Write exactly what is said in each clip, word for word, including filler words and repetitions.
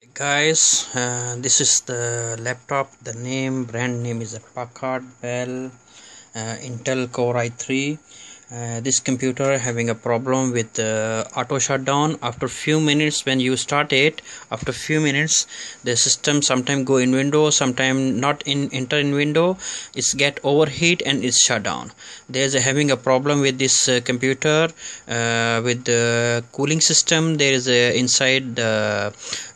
Guys, uh, this is the laptop. The name brand name is a Packard Bell uh, Intel Core i three. Uh, this computer having a problem with uh, auto shutdown. After few minutes when you start it, after few minutes the system sometime go in window, sometime not in enter in window. It's get overheat and it's shut down. There's a, having a problem with this uh, computer uh, with the cooling system. There is a inside the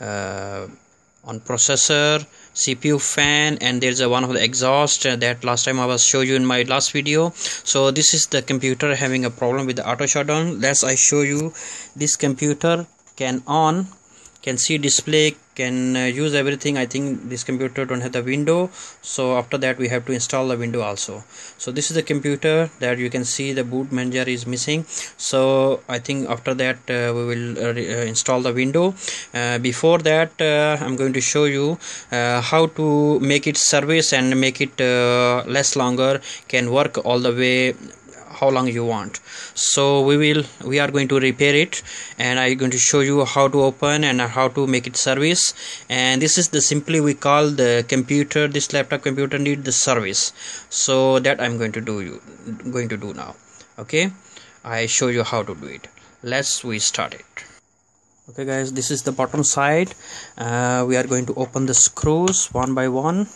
uh, on processor, C P U, fan, and there's a one of the exhaust uh, that last time I was show you in my last video. So this is the computer having a problem with the auto shutdown. Let's I show you. This computer can on, can see display, can uh, use everything. I think this computer don't have the window, so after that we have to install the window also. So this is the computer that you can see the boot manager is missing. So I think after that uh, we will uh, uh, install the window. Uh, before that uh, I'm going to show you uh, how to make it service and make it uh, less longer, can work all the way how long you want. So we will we are going to repair it, and I'm going to show you how to open and how to make it service. And this is the simply we call the computer, this laptop computer need the service. So that I'm going to do you going to do now. Okay, I show you how to do it. Let's we start it. Okay guys, this is the bottom side. Uh, we are going to open the screws one by one.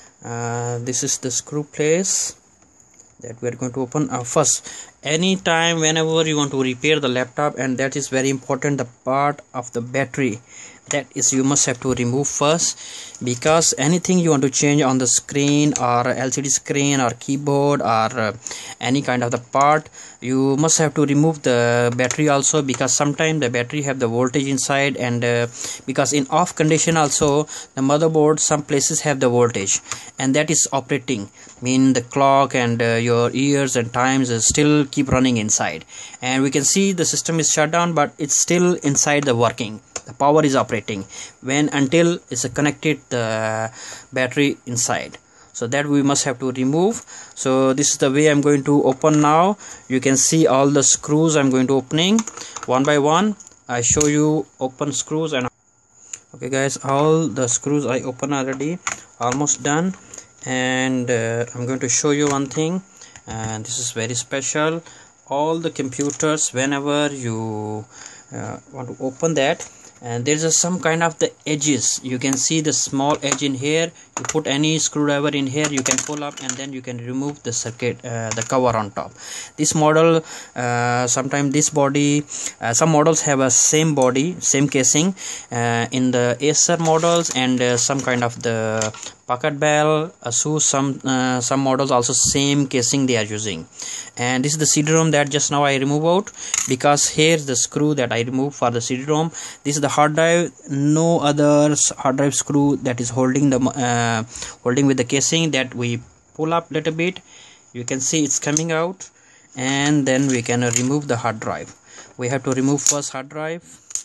Uh, this is the screw place that we are going to open. Uh, first, anytime whenever you want to repair the laptop, and that is very important, the part of the battery, that is you must have to remove first, because anything you want to change on the screen or L C D screen or keyboard or uh, any kind of the part, you must have to remove the battery also, because sometimes the battery have the voltage inside, and uh, because in off condition also the motherboard some places have the voltage, and that is operating, mean the clock and uh, your ears and times is still keep running inside, and we can see the system is shut down but it's still inside the working, the power is operating when until it's connected the battery inside. So that we must have to remove. So this is the way I'm going to open now. You can see all the screws I'm going to opening one by one. I show you open screws. And okay guys, all the screws I open already, almost done. And uh, I'm going to show you one thing, and this is very special. All the computers, whenever you uh, want to open that, and there's a some kind of the edges, you can see the small edge in here. You put any screwdriver in here, you can pull up and then you can remove the circuit, uh, the cover on top. This model, uh, sometimes this body, uh, some models have a same body, same casing uh, in the Acer models, and uh, some kind of the Packard Bell, Asus, some uh, some models also same casing they are using. And this is the C D-ROM that just now I remove out, because here's the screw that I remove for the C D-ROM. This is the hard drive. No other hard drive screw that is holding the uh, holding with the casing, that we pull up little bit. You can see it's coming out, and then we can uh, remove the hard drive. We have to remove first hard drive.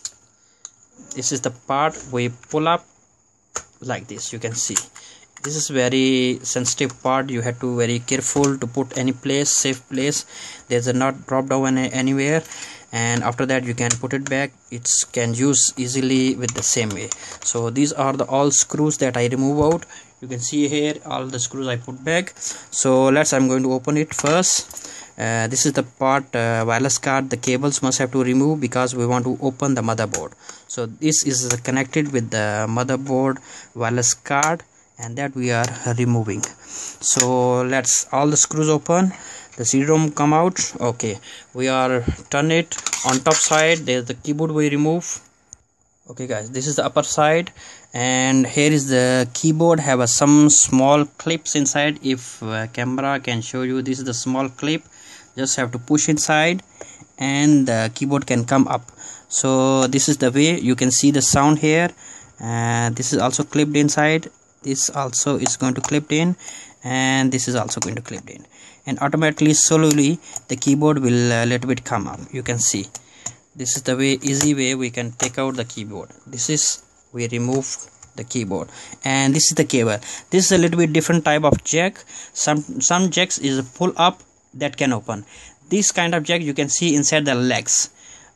This is the part we pull up like this. You can see this is very sensitive part. You have to very careful to put any place, safe place. There's a not drop down anywhere, and after that you can put it back. It can use easily with the same way. So these are the all screws that I remove out. You can see here all the screws I put back. So let's I'm going to open it first. Uh, this is the part uh, wireless card. The cables must have to remove, because we want to open the motherboard. So this is connected with the motherboard wireless card, and that we are removing. So let's all the screws open, the C D-ROM come out. Okay, we are turn it on top side. There's the keyboard we remove. Okay guys, this is the upper side, and here is the keyboard, have a, some small clips inside. If uh, camera can show you, this is the small clip, just have to push inside and the keyboard can come up. So this is the way you can see the sound here, and uh, this is also clipped inside. This also is going to clip in, and this is also going to clip in, and automatically slowly the keyboard will a uh, little bit come up. You can see this is the way, easy way we can take out the keyboard. This is we remove the keyboard, and this is the cable. This is a little bit different type of jack. Some some jacks is a pull up that can open. This kind of jack you can see inside the legs.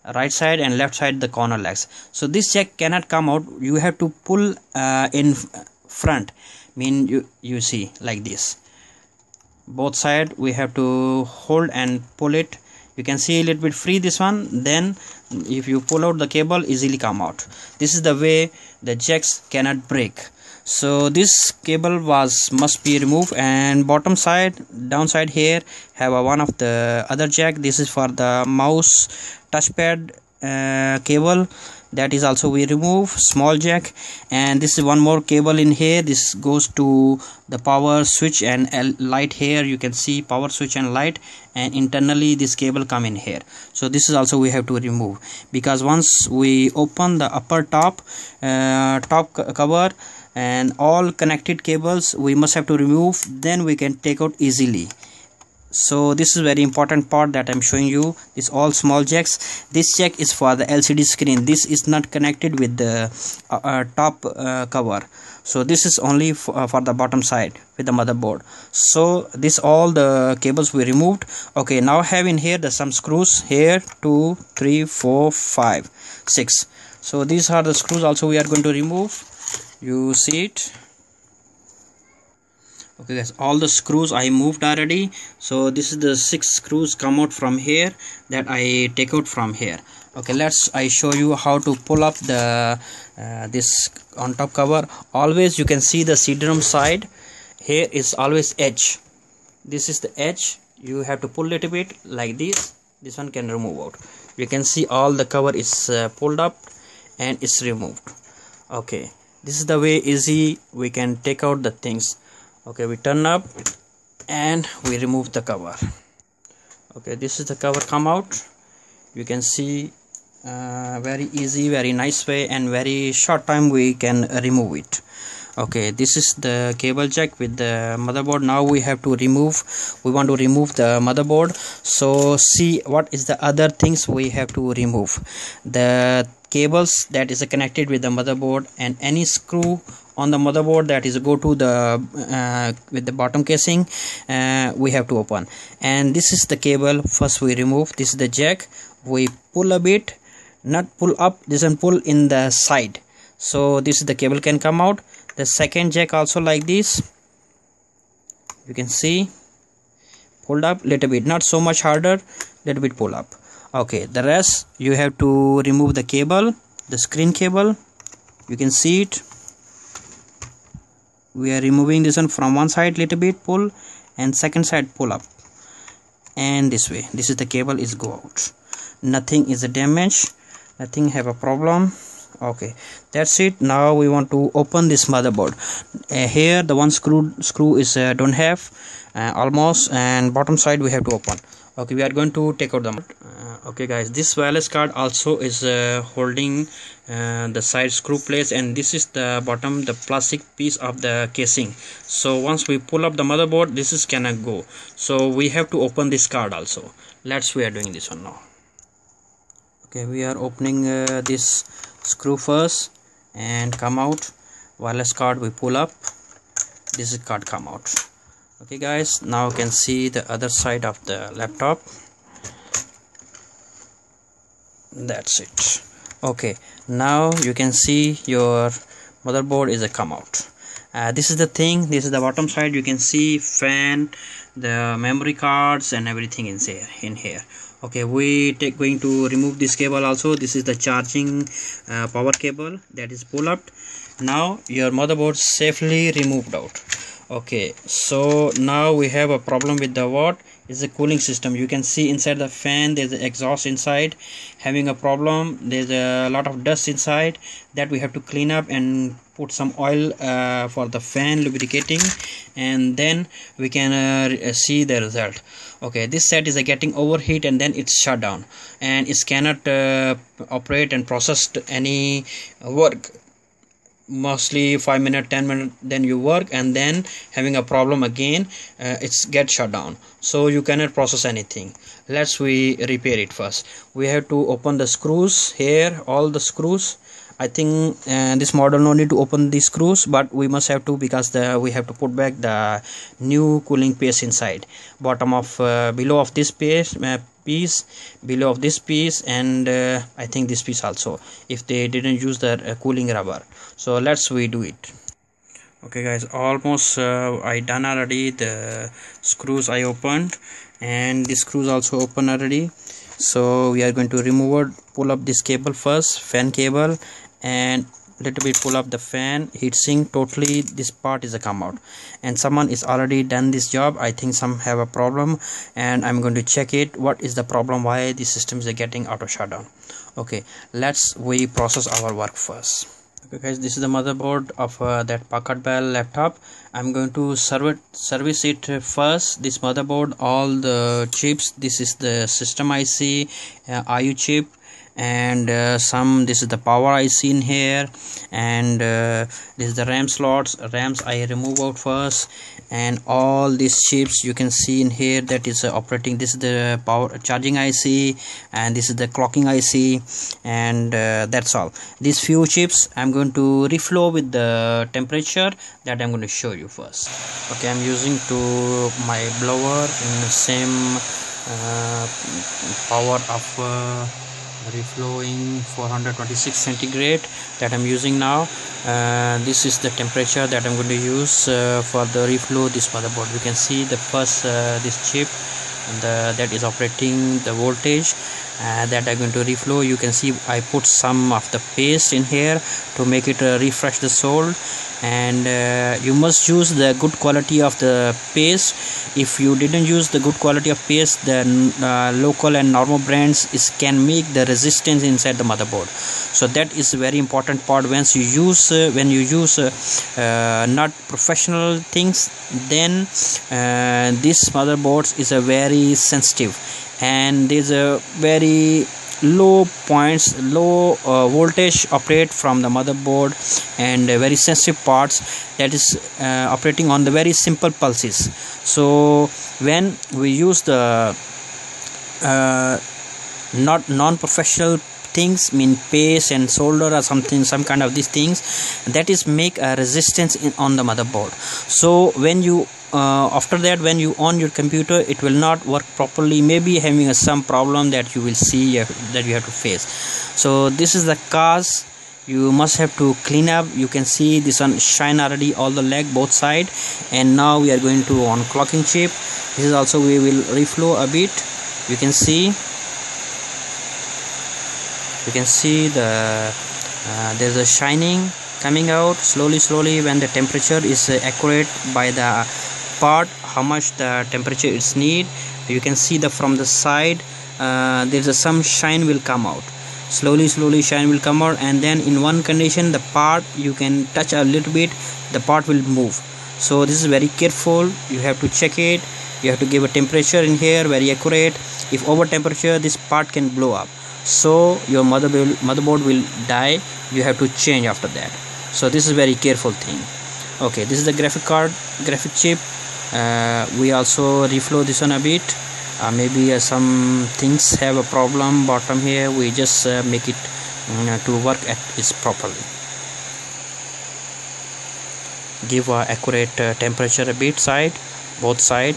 right side and left side the corner legs. So this jack cannot come out. You have to pull uh, in front, mean you you see like this, both side we have to hold and pull it. You can see a little bit free this one, then if you pull out the cable, easily come out. This is the way the jacks cannot break. So this cable was must be removed, and bottom side downside here have a one of the other jack. This is for the mouse touchpad uh, cable, that is also we remove small jack. And this is one more cable in here. This goes to the power switch and light. Here you can see power switch and light, and internally this cable come in here. So this is also we have to remove, because once we open the upper top uh, top cover and all connected cables we must have to remove, then we can take out easily. So this is very important part that I'm showing you. This all small jacks. This jack is for the L C D screen. This is not connected with the uh, uh, top uh, cover. So this is only for, uh, for the bottom side with the motherboard. So this all the cables we removed. Okay, now have in here the some screws here, two, three, four, five, six. So these are the screws also we are going to remove. You see it. Okay guys, all the screws I moved already. So this is the six screws come out from here that I take out from here. Okay, let's I show you how to pull up the uh, this on top cover. Always you can see the C D ROM side here is always edge. This is the edge. You have to pull a little bit like this. This one can remove out. You can see all the cover is uh, pulled up and it's removed. Okay, this is the way easy we can take out the things. Okay, we turn up and we remove the cover. Okay, this is the cover come out. You can see uh, very easy, very nice way, and very short time we can remove it. Okay, this is the cable jack with the motherboard. Now we have to remove, we want to remove the motherboard. So see what is the other things we have to remove. The cables that is connected with the motherboard, and any screw on the motherboard that is go to the uh, with the bottom casing, uh, we have to open. And this is the cable first we remove. This is the jack. We pull a bit, not pull up, this one pull in the side. So this is the cable can come out. The second jack also like this, you can see pulled up little bit, not so much harder, little bit pull up. Okay, the rest you have to remove the cable, the screen cable. You can see it. We are removing this one from one side little bit pull, and second side pull up, and this way. This is the cable is go out. Nothing is a damage, nothing have a problem. Okay, that's it. Now we want to open this motherboard. Uh, here the one screw screw is uh, don't have uh, almost, and bottom side we have to open. Okay, we are going to take out the uh, okay guys, this wireless card also is uh, holding uh, the side screw place, and this is the bottom, the plastic piece of the casing. So once we pull up the motherboard, this is cannot go. So we have to open this card also. Let's we are doing this one now. Okay, we are opening uh, this screw first and come out. Wireless card we pull up, this is card come out. Okay guys, now you can see the other side of the laptop. That's it. Okay, now you can see your motherboard is a come out. Uh, this is the thing, this is the bottom side. You can see fan, the memory cards and everything in here in here. Okay, we take going to remove this cable also. This is the charging uh, power cable that is pull up. Now your motherboard safely removed out. Okay, so now we have a problem with the what is the cooling system. You can see inside the fan there's an exhaust inside having a problem. There's a lot of dust inside that we have to clean up and put some oil uh, for the fan lubricating, and then we can uh, see the result. Okay, this set is uh, getting overheat and then it's shut down, and it cannot uh, operate and process any work. Mostly five minutes, ten minutes, then you work, and then having a problem again, uh, it's get shut down, so you cannot process anything. Let's we repair it first. We have to open the screws here, all the screws I think uh, this model no need to open the screws, but we must have to, because the we have to put back the new cooling paste inside bottom of uh, below of this paste uh, piece, below of this piece, and uh, I think this piece also, if they didn't use the uh, cooling rubber. So let's we do it. Okay guys, almost uh, I done already. The screws I opened, and the screws also open already. So we are going to remove it, pull up this cable first, fan cable, and little bit pull up the fan, heatsink, totally this part is a come out. And someone is already done this job. I think some have a problem, and I'm going to check it, what is the problem, why the system is getting auto shutdown. Okay, let's we process our work first. Okay guys, this is the motherboard of uh, that Packard Bell laptop. I'm going to serve it, service it first. This motherboard, all the chips, this is the system I C, uh, I U chip, and uh, some, this is the power I C in here, and uh, this is the RAM slots. RAMs I remove out first, and all these chips you can see in here, that is uh, operating. This is the power charging I C, and this is the clocking I C, and uh, that's all. These few chips I'm going to reflow with the temperature that I'm going to show you first. Okay, I'm using to my blower in the same uh, power of uh, reflowing four hundred twenty-six centigrade that I'm using now. Uh, this is the temperature that I'm going to use uh, for the reflow this motherboard. You can see the first uh, this chip, and the, that is operating the voltage uh, that I'm going to reflow. You can see I put some of the paste in here to make it uh, refresh the sole, and uh, you must use the good quality of the paste. If you didn't use the good quality of paste, then uh, local and normal brands is can make the resistance inside the motherboard. So that is a very important part. Once you use uh, when you use uh, uh, not professional things, then uh, this motherboard is a very sensitive, and there's a very low points, low uh, voltage operate from the motherboard, and uh, very sensitive parts that is uh, operating on the very simple pulses. So when we use the uh, not non-professional things, mean paste and solder or something, some kind of these things, that is make a resistance in on the motherboard. So when you uh, after that when you on your computer, it will not work properly, maybe having a, some problem that you will see uh, that you have to face. So this is the cause you must have to clean up. You can see this one shine already, all the leg both side. And now we are going to on clocking chip. This is also we will reflow a bit. You can see you can see the uh, there's a shining coming out slowly slowly when the temperature is uh, accurate by the part, how much the temperature is need. You can see the from the side uh, there's a some shine will come out, slowly slowly shine will come out, and then in one condition the part you can touch a little bit, the part will move. So this is very careful, you have to check it, you have to give a temperature in here very accurate. If over temperature, this part can blow up, so your motherboard motherboard will die, you have to change after that. So this is very careful thing. Okay, this is the graphic card, graphic chip. Uh, we also reflow this one a bit. Uh, maybe uh, some things have a problem bottom here, we just uh, make it uh, to work at is properly. Give a accurate uh, temperature a bit side, both side.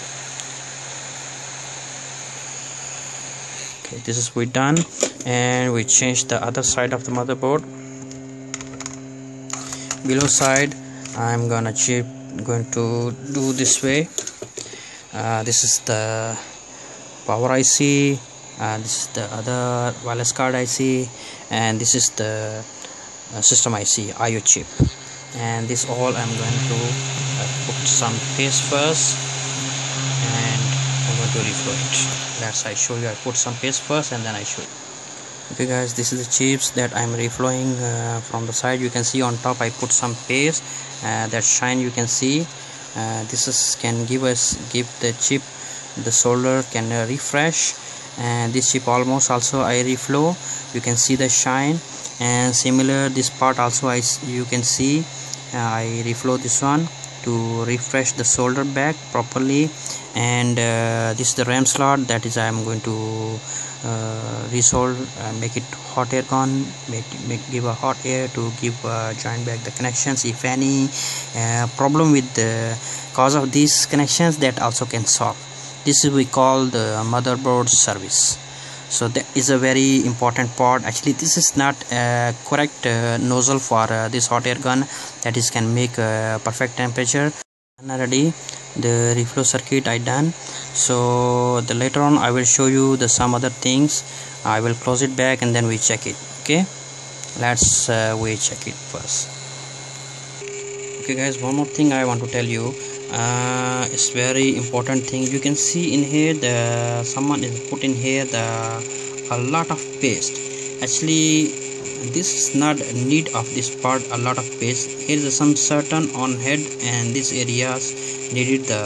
Okay, this is we done, and we change the other side of the motherboard. Below side I'm gonna chip going to do this way. Uh, this is the power I C, uh, this is the other wireless card I C, and this is the uh, system I C, I O chip. And this all I'm going to uh, put some paste first, and I'm going to reflow it. That's I show you. I put some paste first and then I show you. Okay guys, this is the chips that I'm reflowing uh, from the side. You can see on top I put some paste, uh, that shine you can see. Uh, this is can give us give the chip the solder can uh, refresh, and this chip almost also I reflow. You can see the shine, and similar this part also I you can see uh, I reflow this one, to refresh the solder back properly. And uh, this is the RAM slot, that is I am going to uh, resolve and make it hot air gun, make, make give a hot air to give uh, join back the connections. If any uh, problem with the cause of these connections, that also can solve. This is we call the motherboard service. So that is a very important part. Actually this is not a correct uh, nozzle for uh, this hot air gun, that is can make uh, perfect temperature. And already the reflow circuit I done, so the later on I will show you the some other things. I will close it back and then we check it. Okay, let's uh, we check it first. Okay guys, one more thing I want to tell you. Uh, it's very important thing. You can see in here the someone is put in here the a lot of paste. Actually this is not need of this part a lot of paste. Here is some certain on head and this areas needed the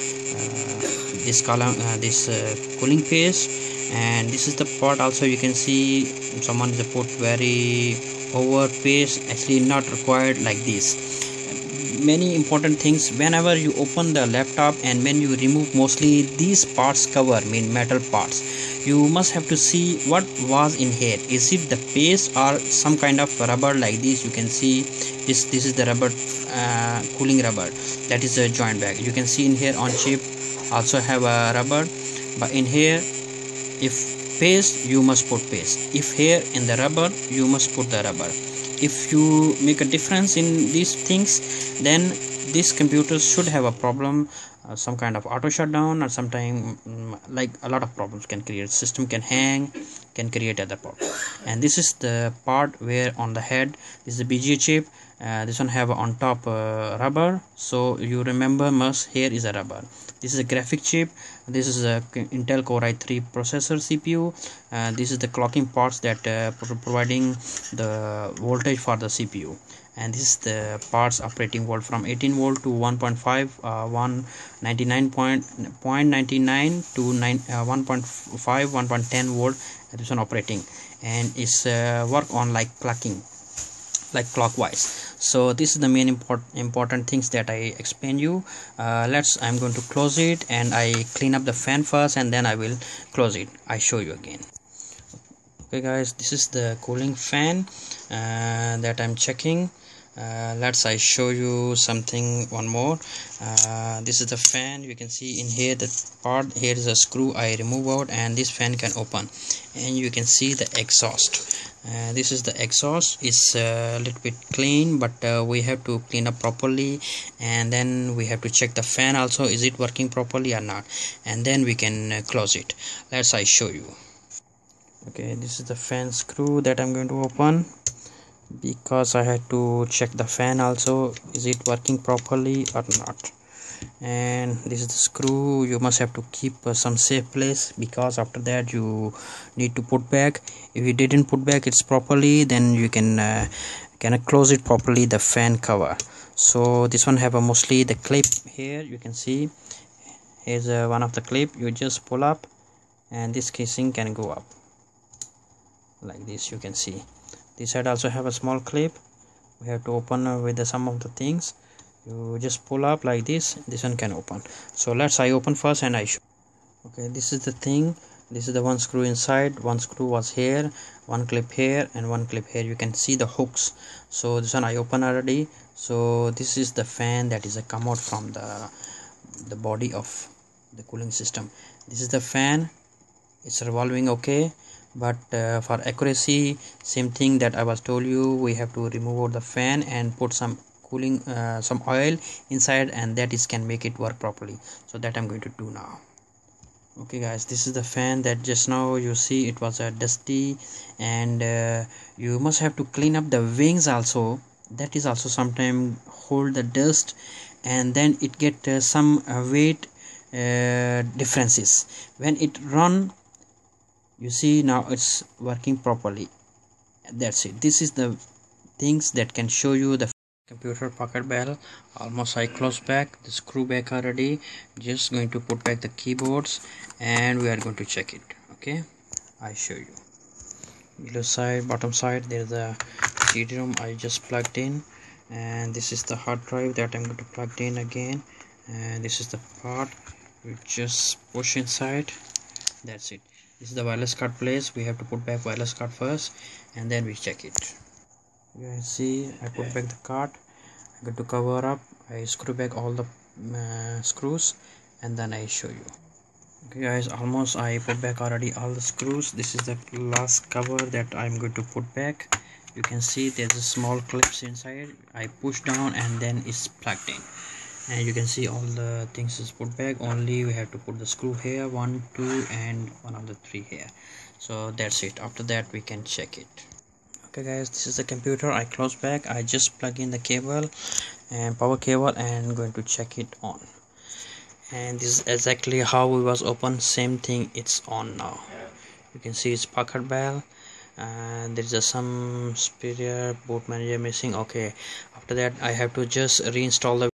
uh, this column uh, this uh, cooling paste. And this is the part also you can see someone is put very over paste. Actually not required like this. Many important things whenever you open the laptop and when you remove mostly these parts cover, mean metal parts, you must have to see what was in here. Is it the paste or some kind of rubber like this? You can see this this is the rubber uh, cooling rubber, that is a joint bag. You can see in here on chip also have a rubber, but in here if paste you must put paste, if here in the rubber you must put the rubber. If you make a difference in these things, then this computer should have a problem, uh, some kind of auto shutdown, or sometime um, like a lot of problems can create. System can hang, can create other problems. And this is the part where on the head this is the B G A chip. Uh, this one have on top uh, rubber, so you remember must here is a rubber. This is a graphic chip. This is a Intel Core i three processor C P U. Uh, this is the clocking parts that uh, pro providing the voltage for the C P U. And this is the parts operating volt from eighteen volt to one point five, uh, one ninety-nine point nine to nine, uh, one point five, one point one zero volt. This one operating, and it's uh, work on like clocking, like clockwise. So this is the main import, important things that I explain you. Uh, let's I'm going to close it and I clean up the fan first and then I will close it. I show you again. Okay guys, this is the cooling fan uh, that I'm checking. Uh, let's I show you something one more. Uh, this is the fan. You can see in here the part, here is a screw I remove out and this fan can open, and you can see the exhaust. Uh, this is the exhaust. It's a little bit clean, but uh, we have to clean up properly, and then we have to check the fan also, is it working properly or not, and then we can uh, close it. Let's I show you. Okay, this is the fan screw that I'm going to open, because I had to check the fan also, is it working properly or not. And this is the screw. You must have to keep uh, some safe place, because after that you need to put back. If you didn't put back it's properly, then you can uh, cannot close it properly, the fan cover. So this one have a mostly the clip here. You can see here's uh, one of the clip. You just pull up and this casing can go up like this. You can see this side also have a small clip. We have to open uh, with the, some of the things. You just pull up like this, this one can open. So let's I open first and I show. Okay, this is the thing. This is the one screw inside. One screw was here, one clip here, and one clip here. You can see the hooks. So this one I open already. So this is the fan that is a come out from the the body of the cooling system. This is the fan. It's revolving okay, but uh, for accuracy, same thing that I was told you, we have to remove out the fan and put some cooling uh, some oil inside, and that is can make it work properly. So that I'm going to do now. Okay guys, this is the fan that just now you see it was uh, dusty, and uh, you must have to clean up the wings also. That is also sometime hold the dust, and then it get uh, some uh, weight uh, differences when it run. You see now it's working properly. That's it. This is the things that can show you the computer pocket bell. Almost I close back the screw back already. Just going to put back the keyboards and we are going to check it. Okay, I show you. Below side, bottom side, there's a C D ROM I just plugged in, and this is the hard drive that I'm going to plug in again, and this is the part we just push inside. That's it. This is the wireless card place. We have to put back wireless card first and then we check it. You can see I put back the card. I'm going to cover up. I screw back all the uh, screws and then I show you. Okay guys, almost I put back already all the screws. This is the last cover that I'm going to put back. You can see there's a small clips inside. I push down and then it's plugged in, and you can see all the things is put back. Only we have to put the screw here, one, two, and one of the three here. So that's it. After that we can check it. Okay guys, this is the computer. I close back. I just plug in the cable and power cable and going to check it on. And this is exactly how it was open. Same thing, it's on now. You can see it's Packard Bell, and there is a some superior boot manager missing. Okay, after that I have to just reinstall the